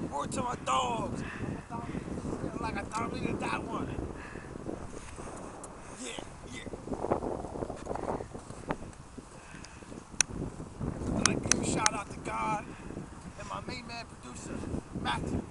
Word to my dogs. Like I thought we needed that one. Yeah, yeah. I'd like to give a shout out to God and my main man producer, Matthew.